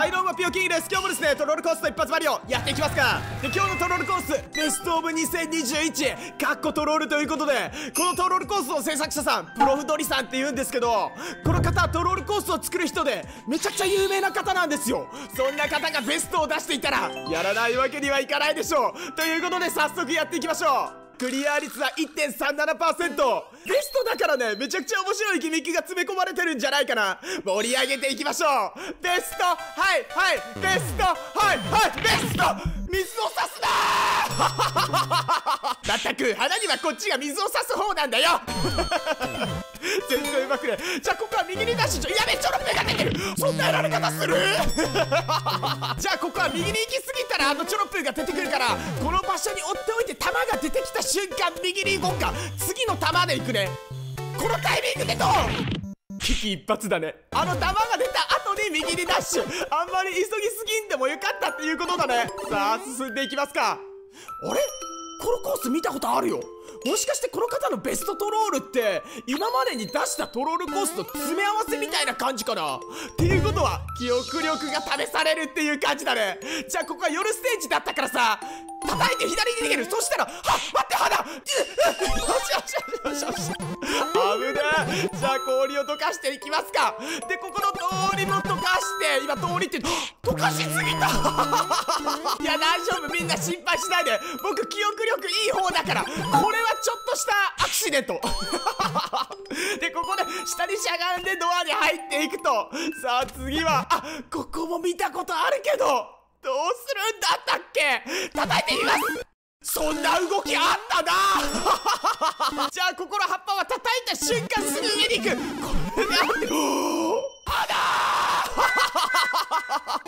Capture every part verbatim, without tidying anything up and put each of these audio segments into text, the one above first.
はい、どうもピオキングです。今日もですねトロールコースト一発マリオやっていきますか。で、今日のトロールコースベストオブにせんにじゅういちかっこトロールということで、このトロールコースの制作者さんプロフドリさんって言うんですけど、この方トロールコースを作る人でめちゃくちゃ有名な方なんですよ。そんな方がベストを出していたらやらないわけにはいかないでしょう。ということで早速やっていきましょう。クリア率は いってんさんななパーセント。 ベストだからね、めちゃくちゃ面白いギミックが詰め込まれてるんじゃないかな。盛り上げていきましょう。ベスト、はいはいベスト、はいはいベスト。水を差すなーまったく花にはこっちが水を差す方なんだよ全然うまくね。じゃあここは右にダッシュ。やべえ、チョロップが出てる。そんなやられ方するじゃあここは右に行き過ぎたらあのチョロップが出てくるから、この場所に追っておいて弾が出てきた瞬間右に行こうか。次の弾で行くね。このタイミングでどう？危機一髪だね。あの弾が出た後に右にダッシュ。あんまり急ぎすぎんでもよかったっていうことだね。さあ進んでいきますか。あれ、このコース見たことあるよ。もしかしてこの方のベストトロールって今までに出したトロールコースと詰め合わせみたいな感じかな。っていうことは記憶力が試されるっていう感じだね。じゃあここは夜ステージだったからさ、叩いて左に逃げる。そしたら、はっ待って花よしよしよしよしよし危ねえ。じゃあ氷を溶かしていきますか。でここの氷も溶かして、今通りって溶かしすぎたいや大丈夫、みんな心配しないで。僕記憶力いい方だから。これはちょっとしたアクシデントでここで下にしゃがんでドアに入っていくと、さあ次は、あ、ここも見たことあるけど、どうするんだったっけ。叩いてみます。そんな動きあったなじゃあここの葉っぱは叩いた瞬間すぐ上に行く。これであってあだ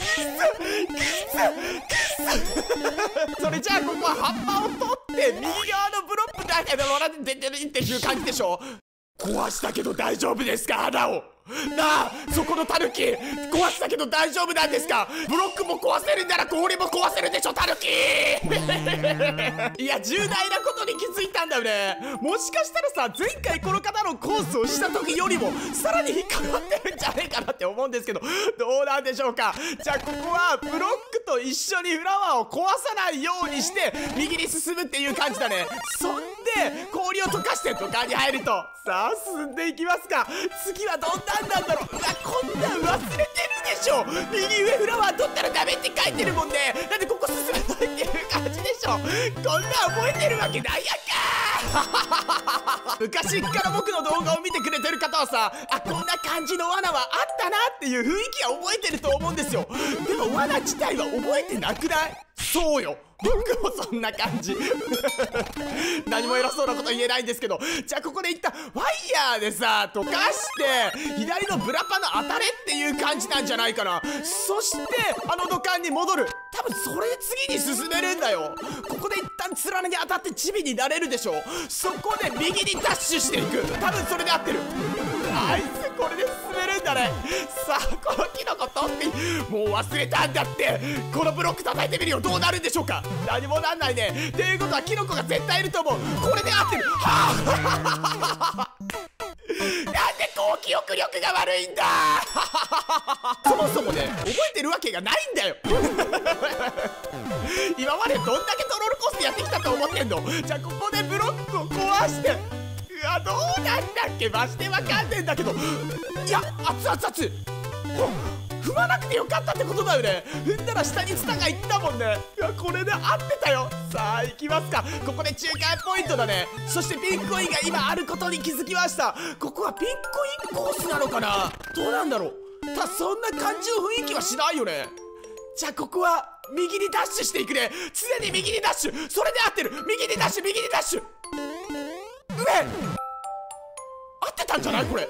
ーそれじゃあここは葉っぱを取って右側のブロックだけでロラで出てるっていう感じでしょ。壊したけど大丈夫ですか、穴を。なあ、そこのタヌキ壊したけど大丈夫なんですか。ブロックも壊せるんなら氷も壊せるでしょタヌキいや重大なことに気づいたんだよね。もしかしたらさ、前回この方のコースをした時よりもさらに引っかかってるんじゃねえかなって思うんですけど、どうなんでしょうか。じゃあここはブロックと一緒にフラワーを壊さないようにして右に進むっていう感じだね。そんで氷を溶かして土管に入ると、さあ進んでいきますか。次はどんなんなんだろう。うわ、こんなん忘れてるでしょ。右上フラワー取ったらダメって書いてるもんね。なんでここ進めないっていう感じでしょ。こんなん覚えてるわけないやんか昔から僕の動画を見てくれてる方はさ、あ、こんな感じの罠はあったなっていう雰囲気は覚えてると思うんですよ。でも罠自体は覚えてなくない？そうよ、僕もそんな感じ何も偉そうなこと言えないんですけど、じゃあここで一旦ワイヤーでさ溶かして左のブラパの当たれっていう感じなんじゃないかな。そしてあの土管に戻る。多分それで次に進めるんだよ。ここで一旦つららに当たってチビになれるでしょ。そこで右にダッシュしていく。多分それで合ってる。あいつこれで進めるんだね。さあこのキノコ取ってもう忘れたんだって。このブロック叩いてみるよ。どうなるんでしょうか。何もなんないね。っていうことはキノコが絶対いると思う。これで合ってる。はあなんでこう記憶力が悪いんだそもそもね、覚えてるわけがないんだよ今までどんだけトロールコースやってきたと思ってんの。じゃあここでブロックを壊して、うわどうなんだっけ、マジでわかんねえんだけど。いや熱々熱々踏まなくてよかったってことだよね。踏んだら下にツタがいったもんね。いやこれで合ってたよ。さあ行きますか。ここで中間ポイントだね。そしてピンクコインが今あることに気づきました。ここはピンクコインコースなのかな。どうなんだろう。ただそんな感じの雰囲気はしないよね。じゃあここは右にダッシュしていくね。常に右にダッシュ。それで合ってる。右にダッシュ右にダッシュ。上合ってたんじゃないこれ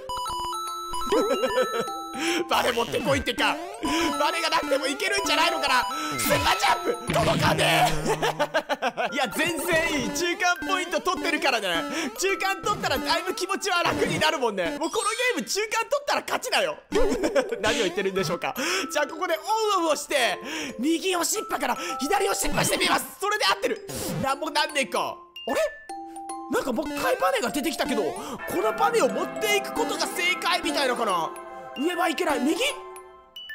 バネ持ってこいってか。バネがなくてもいけるんじゃないのかな。スーパージャンプ届かねえいや全然いい。中間ポイント取ってるからね。中間取ったらだいぶ気持ちは楽になるもんね。もうこのゲーム中間取ったら勝ちだよ何を言ってるんでしょうか。じゃあここでオンオフをして右押しっぱから左押しっぱしてみます。それで合ってる。なんもなんねえか。あれなんかもう一回バネが出てきたけど、このバネを持っていくことが正解みたいなかな。上はいけない。右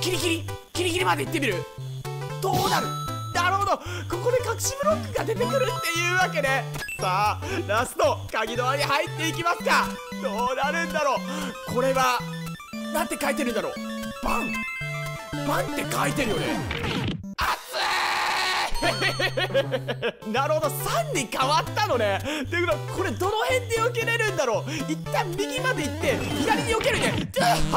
ギリギリギリギリまで行ってみる。どうなる。なるほど、ここで隠しブロックが出てくるっていうわけね。さあラスト鍵ドアに入っていきますか。どうなるんだろう。これはなんて書いてるんだろう。バンバンって書いてるよね。なるほど、さんに変わったのね。っていうことはこれどの辺で避けれるんだろう。一旦右まで行って左に避けるね。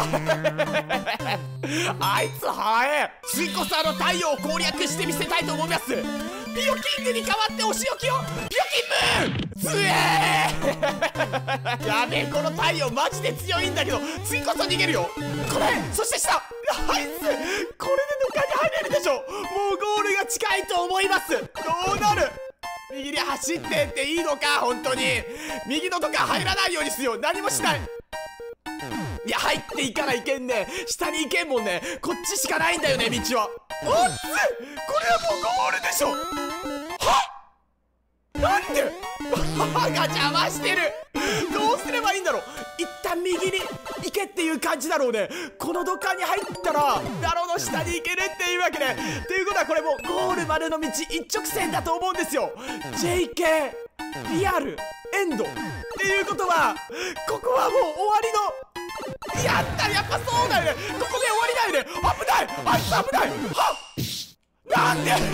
あいつ早え。次こそあの太陽を攻略してみせたいと思います。ピヨキングに代わってお仕置きを。ピヨキング強え。やべえ、この太陽マジで強いんだけど、次こそ逃げるよ。これそして下、あいつこれでどっかに入れるでしょ。もうゴールが近いと思います。どうなる。右に走ってっていいのか。本当に右のとか入らないようにしよう。何もしない。いや入っていかないけんね。下に行けんもんね。こっちしかないんだよね、道は。おっつ、これはもうゴールでしょ。はっ、なんで母が邪魔してる。どうすればいいんだろう。一旦右に行けっていう感じだろうね。この土管に入ったらなるほど下に行けるっていうわけね。っていうことはこれもうゴールまでの道一直線だと思うんですよ。 ジェイケー リアルエンドっていうことはここはもう終わりの。やった、やっぱそうだよね。ここで終わりだよね。危ない、あいつ危ない。はっ、なんでえ、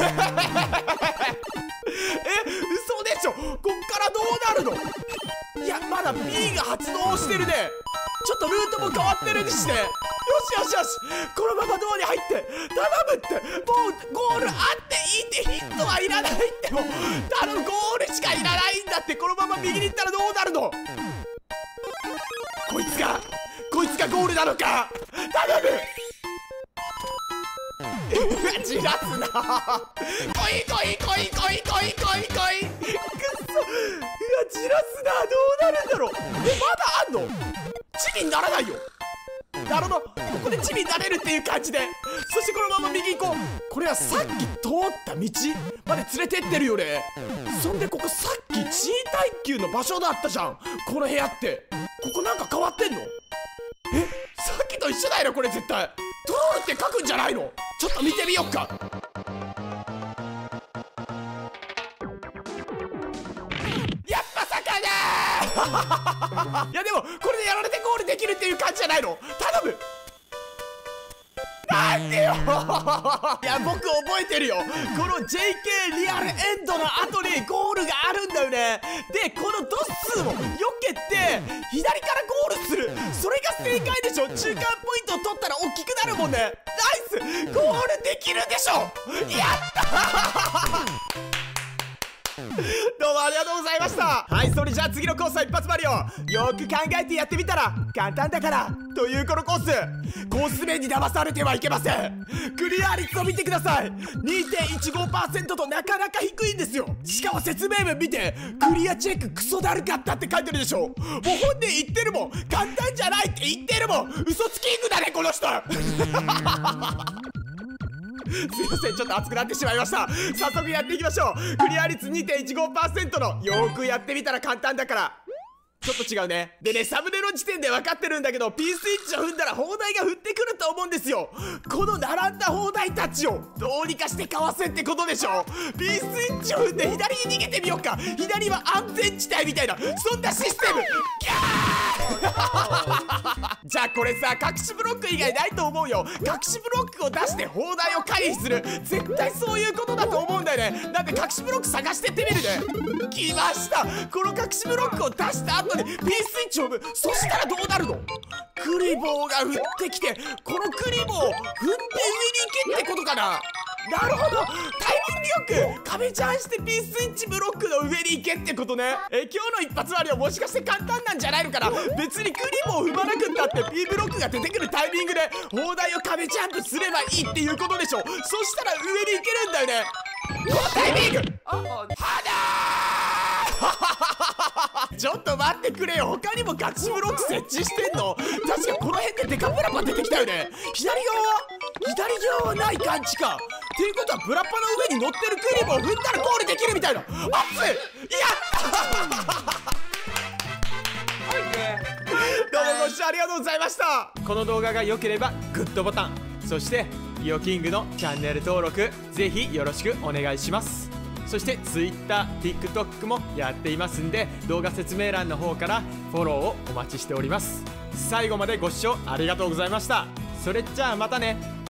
嘘でしょ。こっからどうなるの。いやまだ B が発動してるね。ちょっとルートも変わってるにして。よしよしよし、このままドアに入って頼むって。もうゴールあっていいって、ヒットはいらないって。もう頼む、ゴールしかいらないんだって。このまま右に行ったらどうなるの。こいつがこいつがゴールなのか。頼む。じらすな。来い来い来い来い来い来い来い。くっそ、うわじらすな。どうなるんだろう。え、まだあんの。チビにならないよ。なるほど、ここでチビになれるっていう感じで。そしてこのまま右行こう。これはさっき通った道まで連れてってるよね。そんでここさっき地位耐久の場所だったじゃん、この部屋って。ここなんか変わってんの。え、さっきと一緒だよこれ絶対。トロールって書くんじゃないの。ちょっと見てみよっか。やっぱ魚ー。いやでもこれでやられてゴールできるっていう感じじゃないの。頼む。なんでよ。いや僕覚えてるよ。この ジェイケー リアルエンドの後にゴールがあるんだよね。でこのドッスーも避けて左からゴールする、それが正解でしょ。中間ポイントを取ったら大きくなるもんね。ナイス、ゴールできるでしょ。やったー。どうもありがとうございました。はい、それじゃあ次のコースは一発マリオ。よく考えてやってみたら簡単だからというこのコース。コース名に騙されてはいけません。クリア率を見てください。 にてんいちごパーセント となかなか低いんですよ。しかも説明文見て、クリアチェッククソだるかったって書いてるでしょ。もう本人言ってるもん、簡単じゃないって言ってるもん。嘘つきングだねこの人。すいません、ちょっと熱くなってしまいました。早速やっていきましょう。クリア率 にてんいちごパーセント のよーくやってみたら簡単だからちょっと違うね。でね、サムネの時点で分かってるんだけど P スイッチを踏んだら砲台が降ってくると思うんですよ。この並んだ砲台たちをどうにかしてかわせってことでしょ。 P スイッチを踏んで左に逃げてみようか。左は安全地帯みたいな、そんなシステム。ギャーじゃあこれさ、隠しブロック以外ないと思うよ。隠しブロックを出して砲台を回避する、絶対そういうことだと思うんだよね。なんで隠しブロック探してってみるね。来ました。この隠しブロックを出した後に P スイッチを踏む。そしたらどうなるの。クリボーが降ってきて、このクリボーを踏んで上に行けってことかな。なるほど、タイミングよく壁ジャンして P スイッチブロックの上に行けってことね。え、今日の一発割りはもしかして簡単なんじゃないのかな。別にクリボーを踏まなくったって P ブロックが出てくるタイミングで砲台を壁ジャンプすればいいっていうことでしょ。そしたら上に行けるんだよね。このタイミングはだーちょっと待ってくれよ。他にも隠しブロック設置してんの。確かこの辺でデカブラパ出てきたよね。左側は左側はない感じか。っていうことはブラッパの上に乗ってるクリボーを踏んだらゴールできるみたいな。熱い。やったどうもご視聴ありがとうございました。この動画が良ければグッドボタン、 そしてピオキングのチャンネル登録ぜひよろしくお願いします。そして Twitter、TikTok もやっていますんで、動画説明欄の方からフォローをお待ちしております。最後までご視聴ありがとうございました。それじゃあまたね。